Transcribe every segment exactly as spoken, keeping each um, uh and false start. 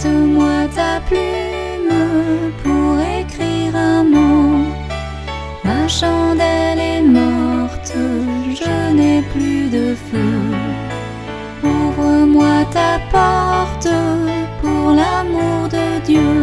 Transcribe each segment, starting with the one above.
Prête-moi ta plume pour écrire un mot. Ma chandelle est morte, je n'ai plus de feu. Ouvre-moi ta porte pour l'amour de Dieu.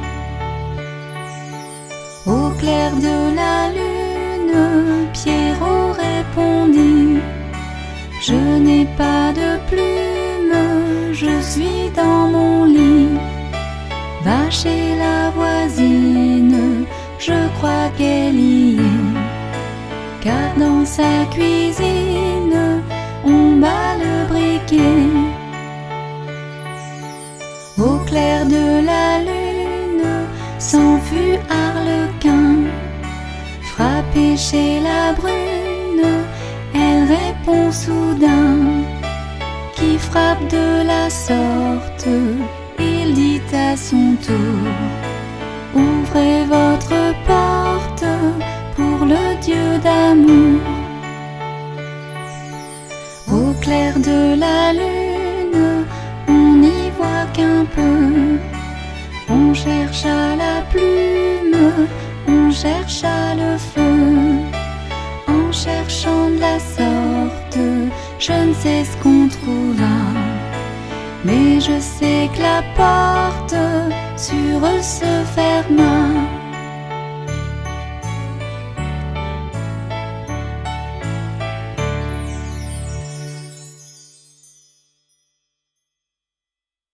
Au clair de la lune, Pierrot répondit: je n'ai pas de plume, je suis dans mon lit. Va chez la voisine, je crois qu'elle y est, car dans sa cuisine, on bat le briquet. Au clair de la lune, s'enfuit Arlequin. Frappé chez la brune, elle répond soudain: qui frappe de la sorte? Il dit à son tour: ouvrez votre porte pour le Dieu d'amour. Au clair de la lune, on n'y voit qu'un peu. On chercha la plume, on chercha le feu. En cherchant de la sorte, je ne sais ce qu'on trouva, mais je sais que la porte